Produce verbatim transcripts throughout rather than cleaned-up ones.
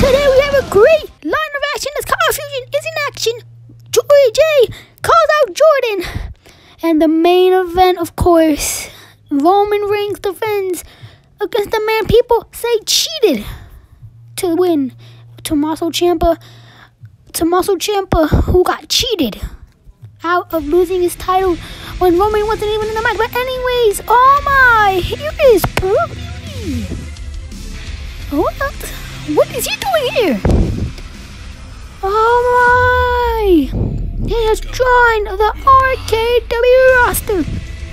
Today we have a great line of action as Kyle Fusion is in action. Joey J calls out Jordan. And the main event, of course, Roman Reigns defends against the man people say cheated to win. Tommaso Ciampa, Tommaso Ciampa, who got cheated out of losing his title when Roman wasn't even in the match. But anyways, oh my, here is Brody. What? What is he doing here? Oh my, he has joined the R K W roster.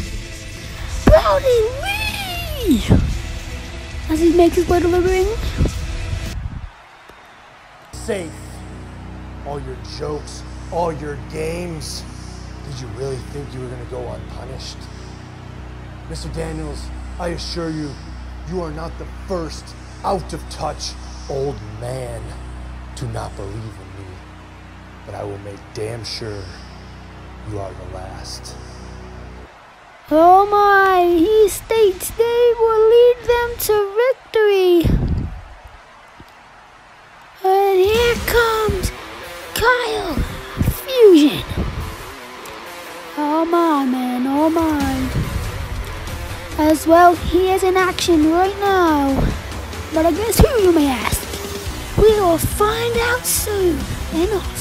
Brody Lee, as he makes his way to the ring. Safe. All your jokes, all your games. Did you really think you were going to go unpunished? Mister Daniels, I assure you, you are not the first out of touch old man to not believe in me. But I will make damn sure you are the last. Oh my, he states they will lead them to victory. And here comes Kyle Fusion. Oh my, man, oh my. As well, he is in action right now. But I guess who, you may ask? We will find out soon enough.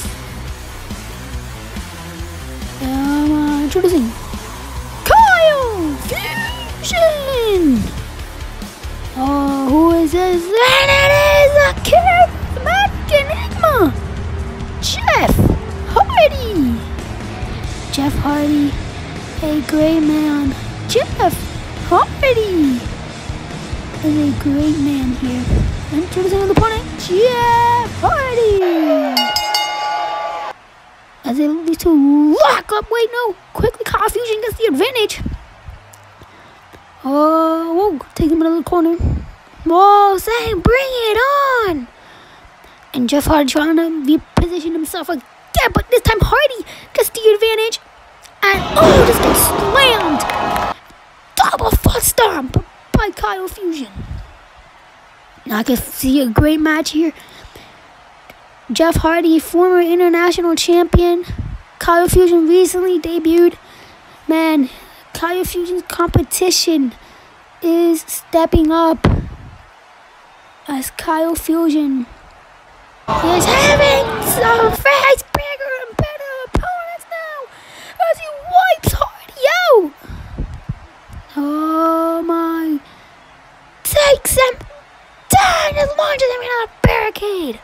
Um, uh, introducing Kyle Fusion. Oh, who is this? And it is a charismatic enigma, Jeff Hardy. Jeff Hardy, a great man. Jeff Hardy is a great man here. Introducing the opponent, Jeff Hardy. As they lead to lock up. Wait, no. Quickly, Kyle Fusion gets the advantage. Oh, whoa. Take him into the corner. Whoa, saying, bring it on. And Jeff Hardy trying to reposition himself again. But this time, Hardy gets the advantage. And, oh, just gets slammed. Double foot stomp by Kyle Fusion. Now I can see a great match here. Jeff Hardy, former international champion. Kyle Fusion recently debuted. Man, Kyle Fusion's competition is stepping up as Kyle Fusion is having some face bigger and better opponents now as he wipes Hardy out. Oh my. Takes him down and launches him into a barricade.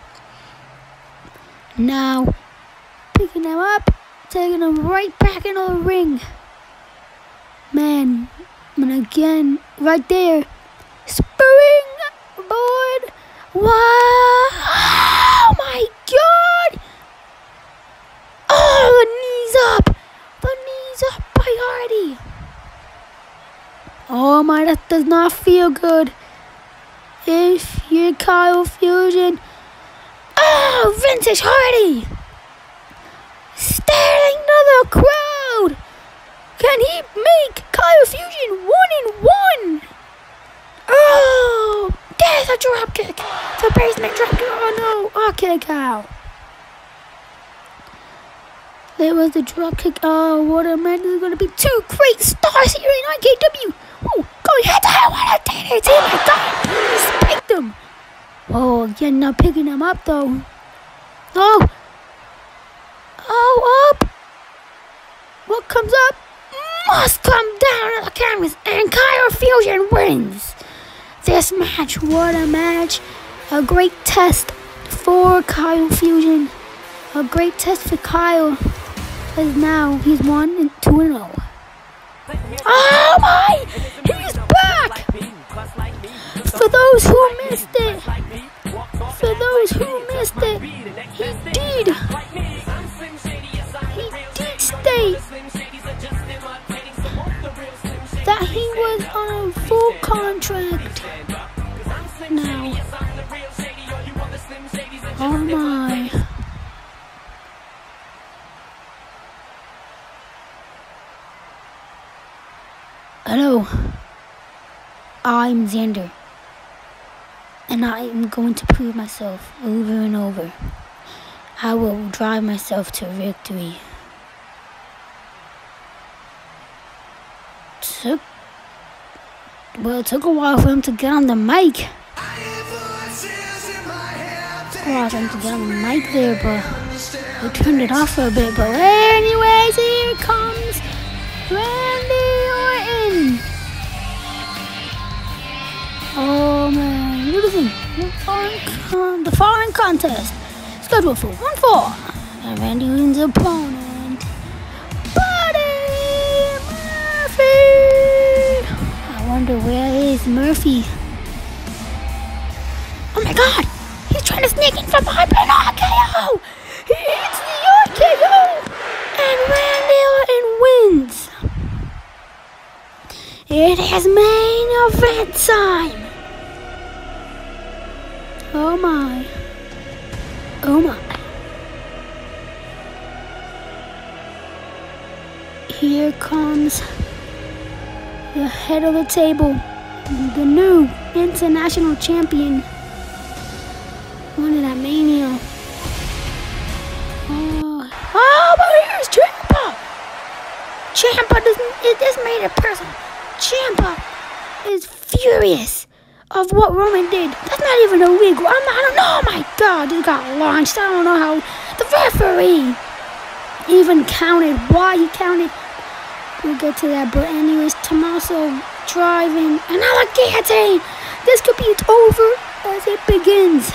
Now, picking them up, taking them right back into the ring. Man, and again, right there, springboard. Wow! Oh my God! Oh, the knees up, the knees up by Hardy. Oh my, that does not feel good. If you're Kyle Fusion. Oh, Vintage Hardy! Staring to the crowd! Can he make Kyle Fusion one in one? Oh, there's a drop kick. The basement drop kick. Oh no, okay, Kyle. There was the drop kick. Oh, what a man. There's going to be two great stars here in R K W. Oh, going head to head with a D D T. My God, he spiked him. Oh, again, not picking him up, though. Oh. Oh, up. What comes up must come down to the canvas, and Kyle Fusion wins this match. What a match. A great test for Kyle Fusion. A great test for Kyle. As now, he's one and two and oh. Oh, my. He's back. For those who missed it. For those who missed it, he did, he did state that he was on a full contract now. Oh my. Hello, I'm Xander. And I am going to prove myself over and over. I will drive myself to victory. Took, well, it took a while for him to get on the mic. Took a while for him to get on the mic there, but we turned it off for a bit. But anyways, here comes Randy Orton. Oh man, look at him. The foreign, con- the foreign contest scheduled for one fall. And Randy Orton's opponent, Buddy Murphy. I wonder where is Murphy? Oh my God! He's trying to sneak in from behind, but an R K O. He hits the R K O, and Randy Orton wins. It is main event time. Oh my. Oh my. Here comes the head of the table, the new international champion. One of that Mania. Oh, oh but here's Ciampa. Ciampa doesn't, this made it personal. Ciampa is furious of what Roman did. That's not even illegal. I'm not, I don't know. Oh my God, this got launched. I don't know how the referee even counted. Why he counted? We'll get to that. But anyways, Tommaso driving another guillotine. This could be over as it begins.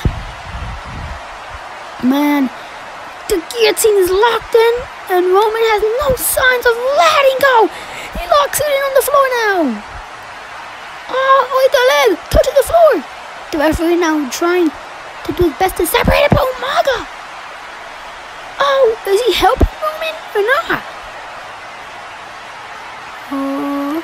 Man, the guillotine is locked in, and Roman has no signs of letting go. He locks it in on the floor now. Oh, with the leg, touching the floor. The referee now trying to do his best to separate it, but Umaga. Oh, is he helping Roman or not? Oh.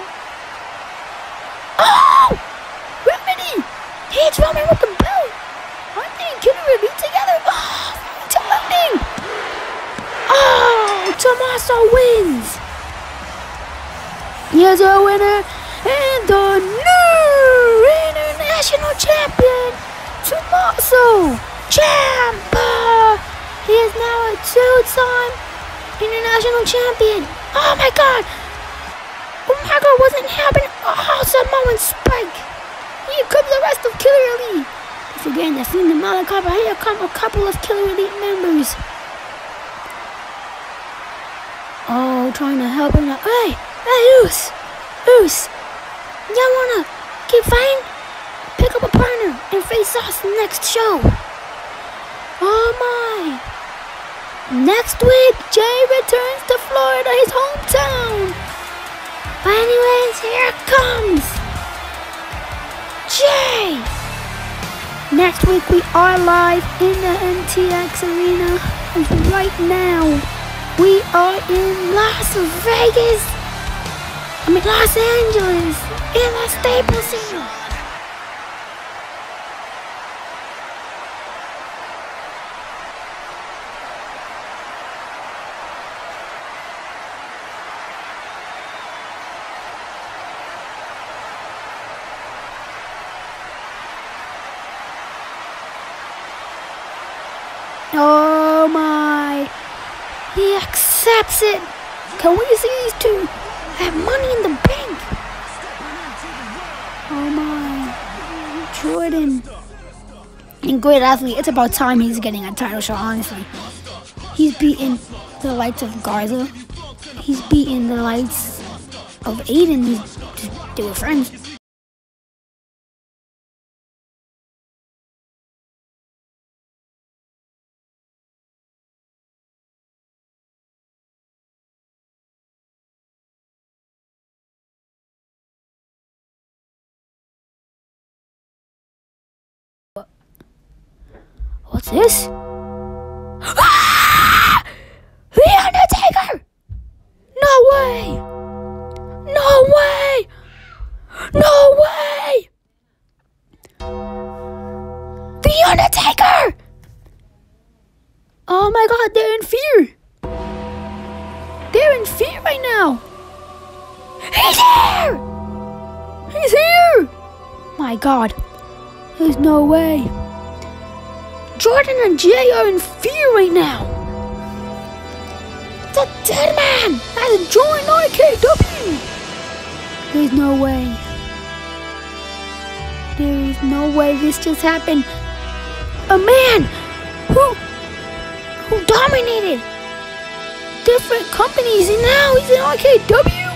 Oh! Remedy! He hits Roman with the belt. Aren't they Killer Elite together? Oh, it's landing. Oh, Tommaso wins. Here's our winner. And the new international champion, Tommaso Ciampa. He is now a two-time international champion. Oh my God! Umaga wasn't happening. Oh, Samoan Spike. Here comes the rest of Killer Elite. Once again, the Fiend and Malakaba. Here come a couple of Killer Elite members. Oh, trying to help him out. Hey, hey, Oos, Oos. Y'all wanna keep fighting? Pick up a partner and face us next show. Oh my. Next week, Jay returns to Florida, his hometown. But anyways, here it comes. Jay. Next week, we are live in the M T X Arena. And right now, we are in Las Vegas. I mean, Los Angeles. In the Staples Center. Oh my. He accepts it. Can we see these two have money in the bank? Oh my. Jordan. And great athlete. It's about time he's getting a title shot, honestly. He's beaten the likes of Garza. He's beaten the likes of Aiden. They were friends. What's this? Ah! The Undertaker! No way! No way! No way! The Undertaker! Oh my God, they're in fear! They're in fear right now! He's here! He's here! My God. There's no way. Jordan and Jay are in fear right now. The dead man has joined R K W. There's no way. There is no way this just happened. A man who who dominated different companies and now he's in R K W.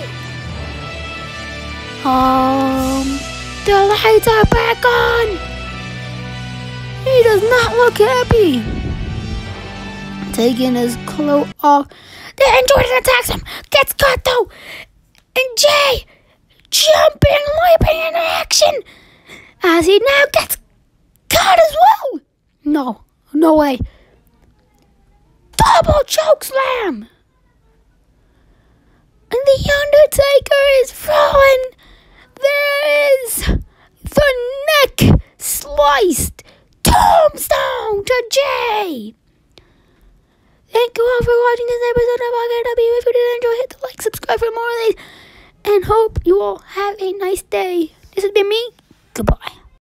Um, the lights are back on. He does not look happy. Taking his clothes off. Then Jordan attacks him. Gets caught though. And Jay jumping, leaping in action. As he now gets caught as well. No, no way. Double choke slam. And the Undertaker is falling. There is the neck sliced. Tombstone to Jay. Thank you all for watching this episode of R K W. If you did enjoy, hit the like, subscribe for more of these, and hope you all have a nice day. This has been me. Goodbye.